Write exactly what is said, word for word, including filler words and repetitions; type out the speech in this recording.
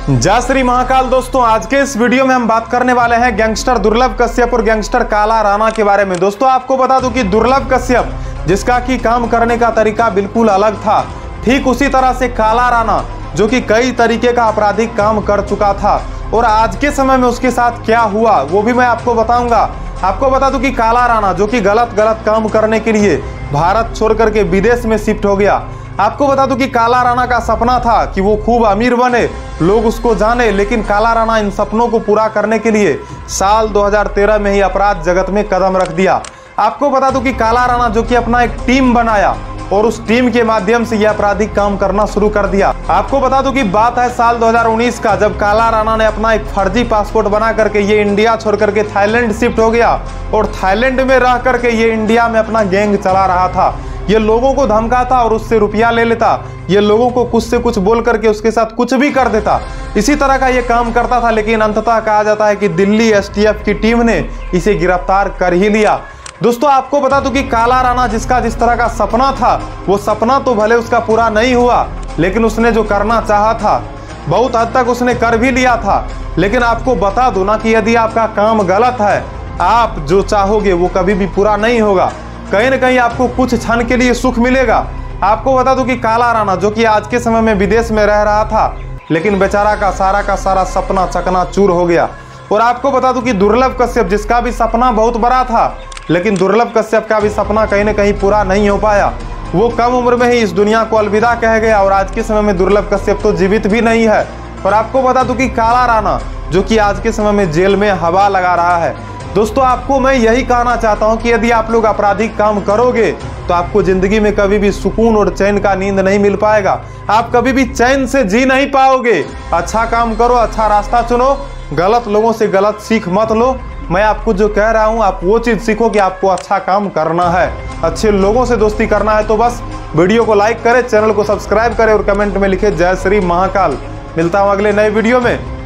जय श्री महाकाल। दोस्तों आज के इस वीडियो में हम बात करने वाले हैं गैंगस्टर दुर्लभ कश्यप और गैंगस्टर काला राणा के बारे में। दोस्तों आपको बता दूं कि दुर्लभ कश्यप जिसका कि काम करने का तरीका बिल्कुल अलग था, ठीक उसी तरह से काला राणा जो कि कई तरीके का आपराधिक काम कर चुका था और आज के समय में उसके साथ क्या हुआ वो भी मैं आपको बताऊंगा। आपको बता दूं कि काला राणा जो कि गलत गलत काम करने के लिए भारत छोड़ करके विदेश में शिफ्ट हो गया। आपको बता दूं कि काला राणा का सपना था कि वो खूब अमीर बने, लोग उसको जाने, लेकिन काला राणा इन सपनों को पूरा करने के लिए साल दो हज़ार तेरह में ही अपराध जगत में कदम रख दिया। आपको बता दूं कि काला राणा जो कि अपना एक टीम बनाया और उस टीम के माध्यम से यह आपराधिक काम करना शुरू कर दिया। आपको बता दूं कि बात है साल दो हज़ार उन्नीस का, जब काला राणा ने अपना एक फर्जी पासपोर्ट बना करके ये इंडिया छोड़ करके थाईलैंड शिफ्ट हो गया और थाईलैंड में रह करके ये इंडिया में अपना गैंग चला रहा था। ये लोगों को धमकाता और उससे रुपया ले लेता, ये लोगों को कुछ से कुछ बोल करके उसके साथ कुछ भी कर देता। इसी तरह का ये काम करता था, लेकिन अंततः कहा जाता है कि दिल्ली एस टी एफ की टीम ने इसे गिरफ्तार कर ही लिया। दोस्तों आपको बता दूं कि काला राणा जिसका जिस तरह का सपना था, वो सपना तो भले उसका पूरा नहीं हुआ, लेकिन उसने जो करना चाहा था बहुत हद तक उसने कर भी लिया था। लेकिन आपको बता दूं ना कि यदि आपका काम गलत है, आप जो चाहोगे वो कभी भी पूरा नहीं होगा। कहीं ना कहीं आपको कुछ क्षण के लिए सुख मिलेगा। आपको बता दूं कि काला राणा जो कि आज के समय में विदेश में रह रहा था, लेकिन बेचारा का सारा का सारा सपना चकनाचूर हो गया। और आपको बता दूं कि दुर्लभ कश्यप जिसका भी सपना बहुत बड़ा था, लेकिन दुर्लभ कश्यप का भी सपना कहीं ना कहीं पूरा नहीं हो पाया। वो कम उम्र में ही इस दुनिया को अलविदा कह गया और आज के समय में दुर्लभ कश्यप तो जीवित भी नहीं है। और आपको बता दूं कि काला राणा जो कि आज के समय में जेल में हवा लगा रहा है। दोस्तों आपको मैं यही कहना चाहता हूं कि यदि आप लोग आपराधिक काम करोगे तो आपको जिंदगी में कभी भी सुकून और चैन का नींद नहीं मिल पाएगा। आप कभी भी चैन से जी नहीं पाओगे। अच्छा काम करो, अच्छा रास्ता चुनो, गलत लोगों से गलत सीख मत लो। मैं आपको जो कह रहा हूं आप वो चीज सीखो कि आपको अच्छा काम करना है, अच्छे लोगों से दोस्ती करना है। तो बस वीडियो को लाइक करें, चैनल को सब्सक्राइब करें और कमेंट में लिखे जय श्री महाकाल। मिलता हूं अगले नए वीडियो में।